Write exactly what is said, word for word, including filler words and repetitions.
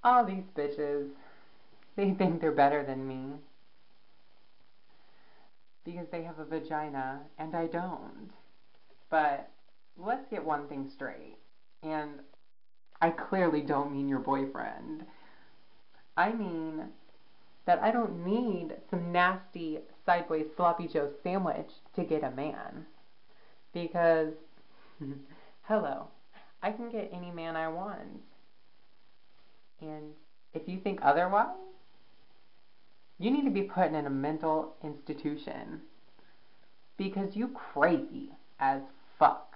All these bitches, they think they're better than me because they have a vagina and I don't. But let's get one thing straight. And I clearly don't mean your boyfriend. I mean that I don't need some nasty sideways sloppy Joe sandwich to get a man. Because, hello, I can get any man I want. And if you think otherwise, you need to be put in a mental institution. Because you crazy as fuck.